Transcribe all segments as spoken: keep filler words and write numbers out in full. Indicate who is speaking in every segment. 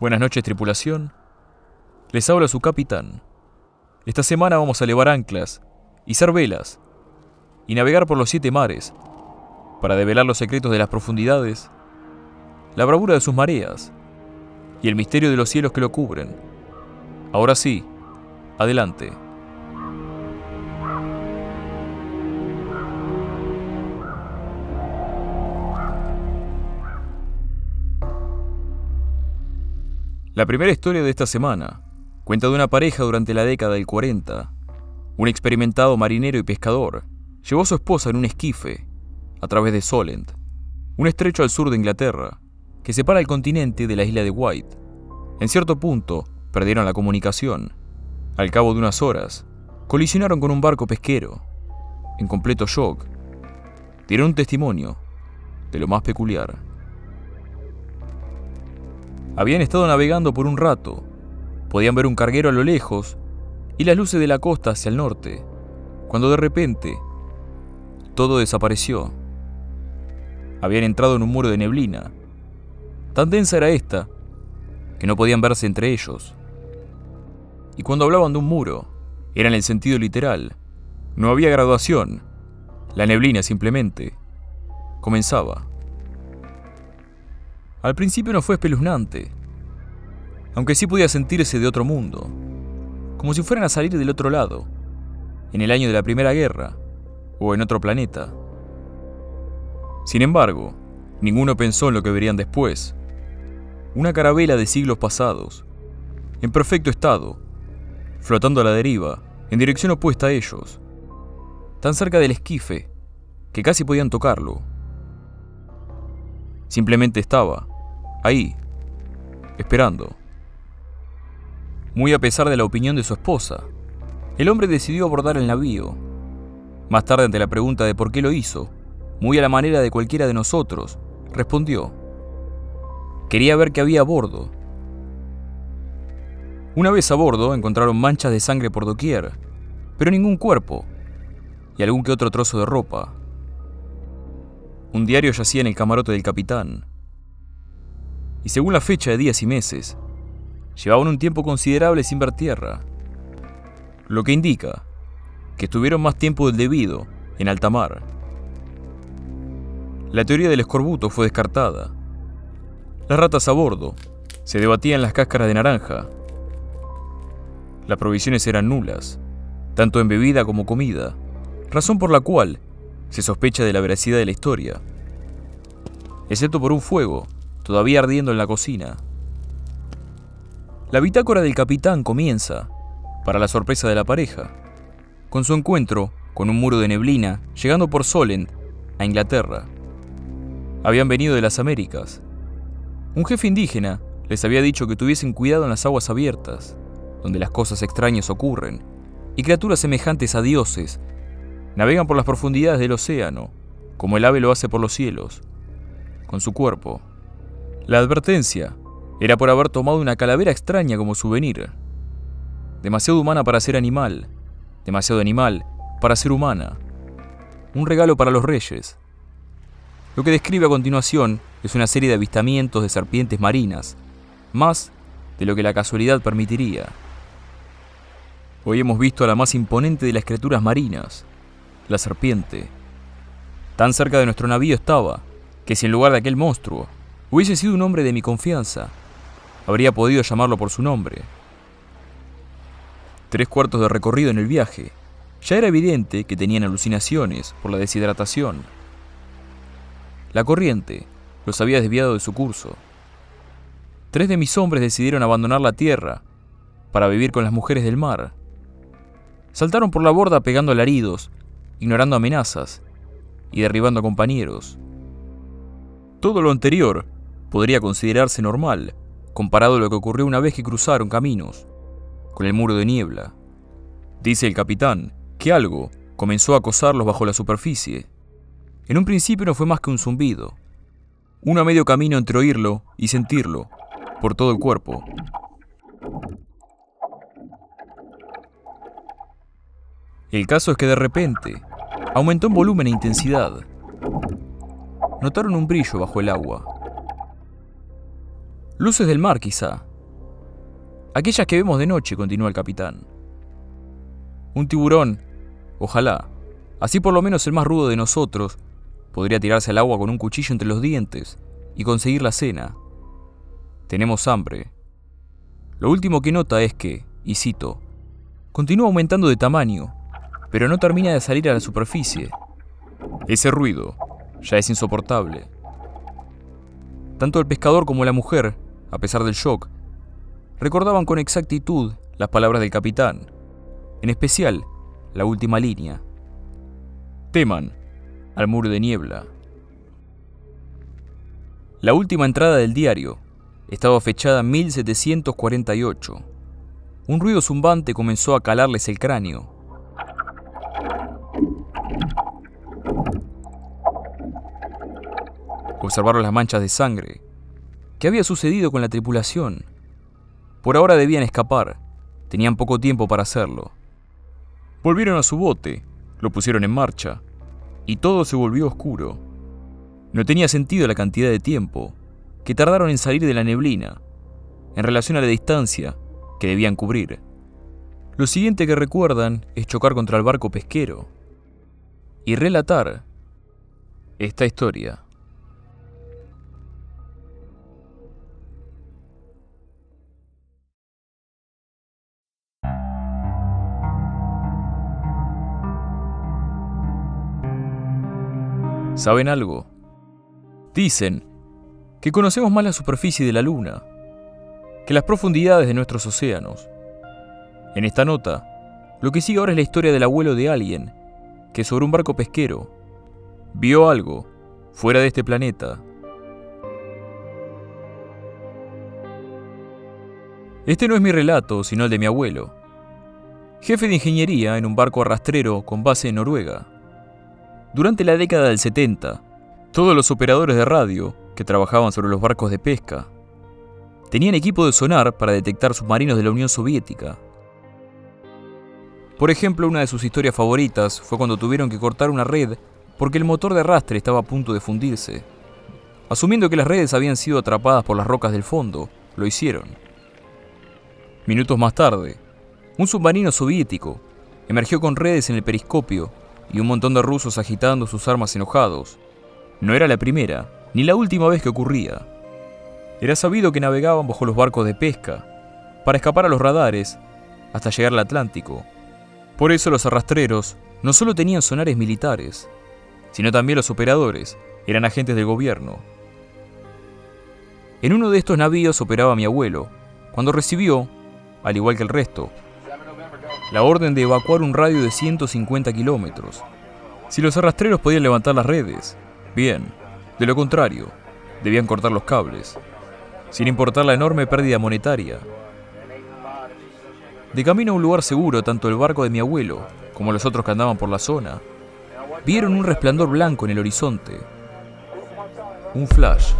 Speaker 1: Buenas noches, tripulación. Les habla su capitán. Esta semana vamos a levar anclas, izar velas y navegar por los siete mares para develar los secretos de las profundidades, la bravura de sus mareas y el misterio de los cielos que lo cubren. Ahora sí, adelante. La primera historia de esta semana cuenta de una pareja durante la década del cuarenta. Un experimentado marinero y pescador llevó a su esposa en un esquife a través de Solent, un estrecho al sur de Inglaterra que separa el continente de la isla de Wight. En cierto punto perdieron la comunicación. Al cabo de unas horas, colisionaron con un barco pesquero. En completo shock, dieron un testimonio de lo más peculiar. Habían estado navegando por un rato. Podían ver un carguero a lo lejos y las luces de la costa hacia el norte, cuando de repente todo desapareció. Habían entrado en un muro de neblina. Tan densa era esta que no podían verse entre ellos. Y cuando hablaban de un muro, era en el sentido literal. No había graduación. La neblina simplemente comenzaba. Al principio no fue espeluznante, aunque sí podía sentirse de otro mundo, como si fueran a salir del otro lado, en el año de la Primera Guerra, o en otro planeta. Sin embargo, ninguno pensó en lo que verían después. Una carabela de siglos pasados, en perfecto estado, flotando a la deriva, en dirección opuesta a ellos, tan cerca del esquife que casi podían tocarlo. Simplemente estaba ahí, esperando. Muy a pesar de la opinión de su esposa, el hombre decidió abordar el navío. Más tarde, ante la pregunta de por qué lo hizo, muy a la manera de cualquiera de nosotros, respondió: quería ver qué había a bordo. Una vez a bordo encontraron manchas de sangre por doquier, pero ningún cuerpo, y algún que otro trozo de ropa. Un diario yacía en el camarote del capitán, y según la fecha de días y meses, llevaban un tiempo considerable sin ver tierra, lo que indica que estuvieron más tiempo del debido en alta mar. La teoría del escorbuto fue descartada. Las ratas a bordo se debatían las cáscaras de naranja. Las provisiones eran nulas, tanto en bebida como comida, razón por la cual se sospecha de la veracidad de la historia, excepto por un fuego todavía ardiendo en la cocina. La bitácora del capitán comienza, para la sorpresa de la pareja, con su encuentro con un muro de neblina llegando por Solent a Inglaterra. Habían venido de las Américas. Un jefe indígena les había dicho que tuviesen cuidado en las aguas abiertas, donde las cosas extrañas ocurren, y criaturas semejantes a dioses navegan por las profundidades del océano, como el ave lo hace por los cielos, con su cuerpo. La advertencia era por haber tomado una calavera extraña como souvenir. Demasiado humana para ser animal, demasiado animal para ser humana. Un regalo para los reyes. Lo que describe a continuación es una serie de avistamientos de serpientes marinas, más de lo que la casualidad permitiría. Hoy hemos visto a la más imponente de las criaturas marinas, la serpiente. Tan cerca de nuestro navío estaba, que si en lugar de aquel monstruo hubiese sido un hombre de mi confianza, habría podido llamarlo por su nombre. Tres cuartos de recorrido en el viaje. Ya era evidente que tenían alucinaciones por la deshidratación. La corriente los había desviado de su curso. Tres de mis hombres decidieron abandonar la tierra para vivir con las mujeres del mar. Saltaron por la borda pegando alaridos, ignorando amenazas y derribando a compañeros. Todo lo anterior podría considerarse normal, comparado a lo que ocurrió una vez que cruzaron caminos con el muro de niebla. Dice el capitán que algo comenzó a acosarlos bajo la superficie. En un principio no fue más que un zumbido, uno a medio camino entre oírlo y sentirlo por todo el cuerpo. El caso es que de repente aumentó en volumen e intensidad. Notaron un brillo bajo el agua. Luces del mar, quizá, Aquellas que vemos de noche, continuó el capitán. Un tiburón, ojalá, así por lo menos el más rudo de nosotros, podría tirarse al agua con un cuchillo entre los dientes y conseguir la cena. Tenemos hambre. Lo último que nota es que, y cito, continúa aumentando de tamaño, pero no termina de salir a la superficie. Ese ruido ya es insoportable. Tanto el pescador como la mujer, a pesar del shock, recordaban con exactitud las palabras del capitán, en especial la última línea. Teman al muro de niebla. La última entrada del diario estaba fechada en mil setecientos cuarenta y ocho. Un ruido zumbante comenzó a calarles el cráneo. Observaron las manchas de sangre. ¿Qué había sucedido con la tripulación? Por ahora debían escapar. Tenían poco tiempo para hacerlo. Volvieron a su bote, lo pusieron en marcha, y todo se volvió oscuro. No tenía sentido la cantidad de tiempo que tardaron en salir de la neblina, en relación a la distancia que debían cubrir. Lo siguiente que recuerdan es chocar contra el barco pesquero y relatar esta historia. ¿Saben algo? Dicen que conocemos más la superficie de la Luna que las profundidades de nuestros océanos. En esta nota, lo que sigue ahora es la historia del abuelo de alguien que sobre un barco pesquero vio algo fuera de este planeta. Este no es mi relato, sino el de mi abuelo, jefe de ingeniería en un barco arrastrero con base en Noruega. Durante la década del setenta, todos los operadores de radio que trabajaban sobre los barcos de pesca tenían equipo de sonar para detectar submarinos de la Unión Soviética. Por ejemplo, una de sus historias favoritas fue cuando tuvieron que cortar una red porque el motor de arrastre estaba a punto de fundirse. Asumiendo que las redes habían sido atrapadas por las rocas del fondo, lo hicieron. Minutos más tarde, un submarino soviético emergió con redes en el periscopio y un montón de rusos agitando sus armas enojados. No era la primera ni la última vez que ocurría. Era sabido que navegaban bajo los barcos de pesca para escapar a los radares hasta llegar al Atlántico. Por eso los arrastreros no solo tenían sonares militares, sino también los operadores eran agentes del gobierno. En uno de estos navíos operaba mi abuelo, cuando recibió, al igual que el resto, la orden de evacuar un radio de ciento cincuenta kilómetros. Si los arrastreros podían levantar las redes, bien. De lo contrario, debían cortar los cables, sin importar la enorme pérdida monetaria. De camino a un lugar seguro, tanto el barco de mi abuelo como los otros que andaban por la zona vieron un resplandor blanco en el horizonte. Un flash.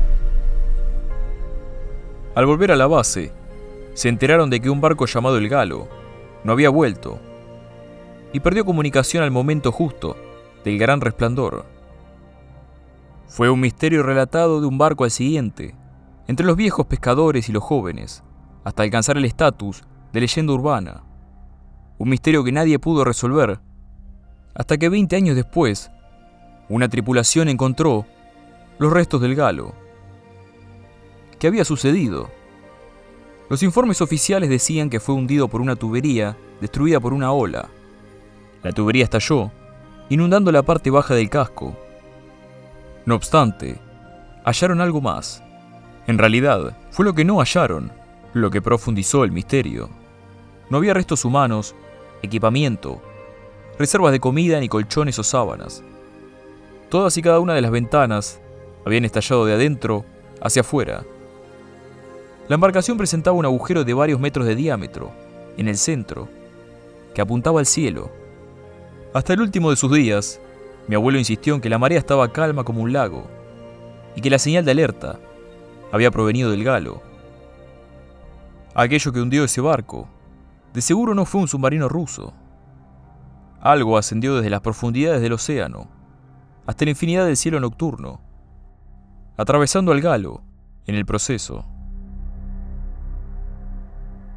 Speaker 1: Al volver a la base, se enteraron de que un barco llamado el Galo no había vuelto y perdió comunicación al momento justo del gran resplandor. Fue un misterio relatado de un barco al siguiente, entre los viejos pescadores y los jóvenes, hasta alcanzar el estatus de leyenda urbana. Un misterio que nadie pudo resolver, hasta que veinte años después, una tripulación encontró los restos del Galo. ¿Qué había sucedido? Los informes oficiales decían que fue hundido por una tubería destruida por una ola. La tubería estalló, inundando la parte baja del casco. No obstante, hallaron algo más. En realidad, fue lo que no hallaron, lo que profundizó el misterio. No había restos humanos, equipamiento, reservas de comida ni colchones o sábanas. Todas y cada una de las ventanas habían estallado de adentro hacia afuera. La embarcación presentaba un agujero de varios metros de diámetro, en el centro, que apuntaba al cielo. Hasta el último de sus días, mi abuelo insistió en que la marea estaba calma como un lago, y que la señal de alerta había provenido del Galo. Aquello que hundió ese barco, de seguro no fue un submarino ruso. Algo ascendió desde las profundidades del océano, hasta la infinidad del cielo nocturno, atravesando al Galo en el proceso.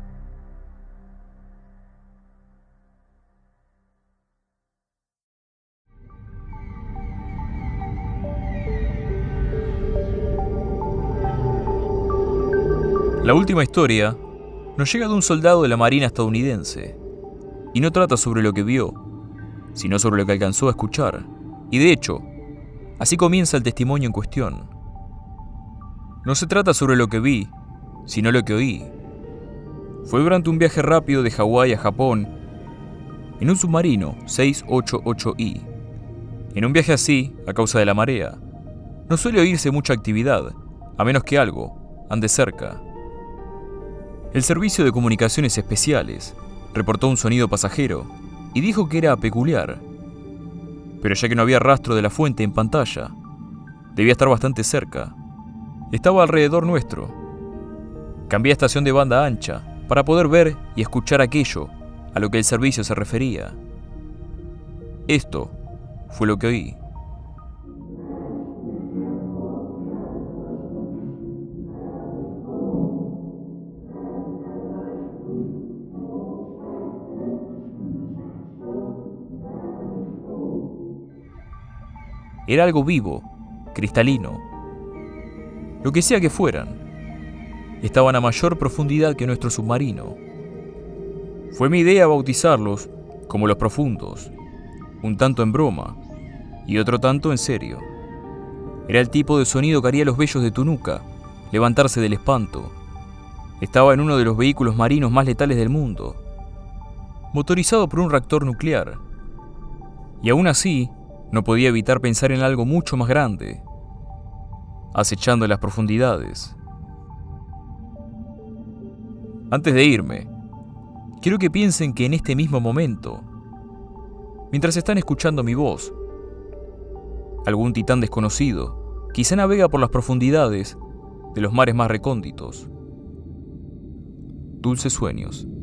Speaker 1: La última historia nos llega de un soldado de la Marina estadounidense y no trata sobre lo que vio, sino sobre lo que alcanzó a escuchar. Y de hecho, así comienza el testimonio en cuestión. No se trata sobre lo que vi, sino lo que oí. Fue durante un viaje rápido de Hawái a Japón en un submarino seiscientos ochenta y ocho I. En un viaje así, a causa de la marea, no suele oírse mucha actividad, a menos que algo ande cerca. El Servicio de Comunicaciones Especiales reportó un sonido pasajero y dijo que era peculiar. Pero ya que no había rastro de la fuente en pantalla, debía estar bastante cerca. Estaba alrededor nuestro. Cambié a estación de banda ancha para poder ver y escuchar aquello a lo que el servicio se refería. Esto fue lo que oí. Era algo vivo, cristalino. Lo que sea que fueran, estaban a mayor profundidad que nuestro submarino. Fue mi idea bautizarlos como los profundos, un tanto en broma y otro tanto en serio. Era el tipo de sonido que haría los vellos de tu nuca levantarse del espanto. Estaba en uno de los vehículos marinos más letales del mundo, motorizado por un reactor nuclear. Y aún así, no podía evitar pensar en algo mucho más grande, acechando en las profundidades. Antes de irme, quiero que piensen que en este mismo momento, mientras están escuchando mi voz, algún titán desconocido quizá navega por las profundidades de los mares más recónditos. Dulces sueños.